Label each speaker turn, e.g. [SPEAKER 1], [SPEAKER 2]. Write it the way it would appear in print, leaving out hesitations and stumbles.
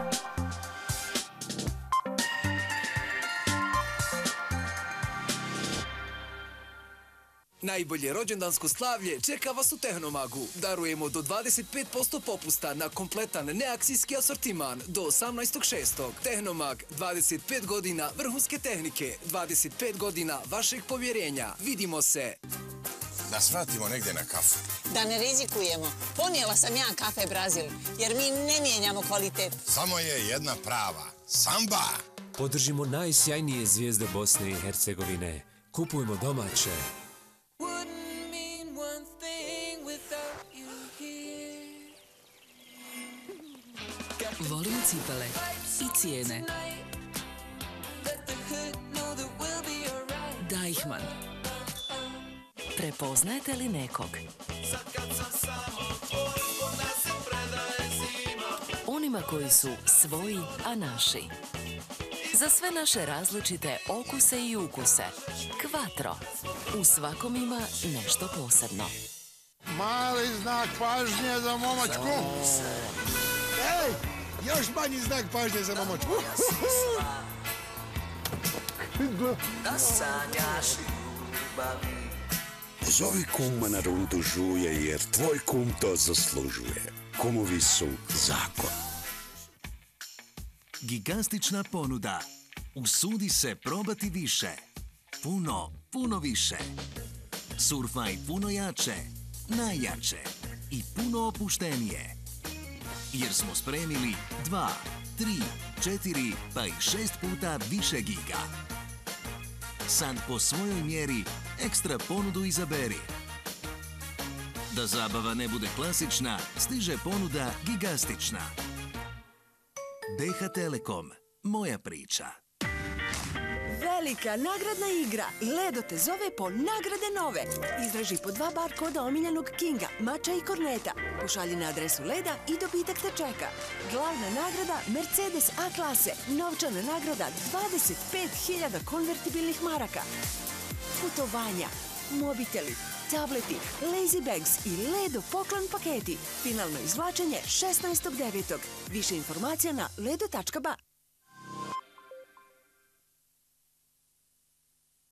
[SPEAKER 1] Najbolje rođendansko slavlje čeka vas u Tehnomagu. Darujemo do 25% popusta na kompletan neakcijski asortiman do 18.6. Tehnomag, 25 godina vrhunske tehnike, 25 godina vašeg povjerenja. Vidimo se!
[SPEAKER 2] Da svratimo negdje na kafu.
[SPEAKER 3] Da ne rizikujemo. Ponijela sam ja kafe Brazil, jer mi ne mijenjamo kvalitet.
[SPEAKER 2] Samo je jedna prava. Samba!
[SPEAKER 4] Podržimo najsjajnije zvijezde Bosne i Hercegovine. Kupujmo domaće.
[SPEAKER 5] Volimo cipele i cijene. Deichmann. Prepoznajete li nekog? Onima koji su svoji, a naši. Za sve naše različite okuse i ukuse. Quattro. U svakom ima nešto posebno.
[SPEAKER 2] Mali znak pažnje za momočku. Ej, još manji znak pažnje za momočku.
[SPEAKER 6] Da sanjaš ljubavi.
[SPEAKER 7] Zovi kuma na rundu žuje, jer tvoj kum to zaslužuje. Kumovi su zakon.
[SPEAKER 8] Gigantična ponuda. Usudi se probati više. Puno više. Surfaj puno jače, najjače i puno opuštenije. Jer smo spremili 2, 3, 4 pa i 6 puta više giga. Sad po svojoj mjeri ekstra ponudu izaberi. Da zabava ne bude klasična, stiže ponuda gigastična. DH Telekom, moja priča.
[SPEAKER 9] Velika nagradna igra. Ledo te zove po nagrade nove. Izraži po 2 bar koda omiljenog Kinga, Mača i Korneta. Pošalji na adresu Leda i dobitak te čeka. Glavna nagrada Mercedes A klase. Novčana nagrada 25.000 konvertibilnih maraka. Putovanja, mobiteli, tableti, lazy bags i Ledo poklon paketi. Finalno izvlačenje 16.9. Više informacija na ledo.ba.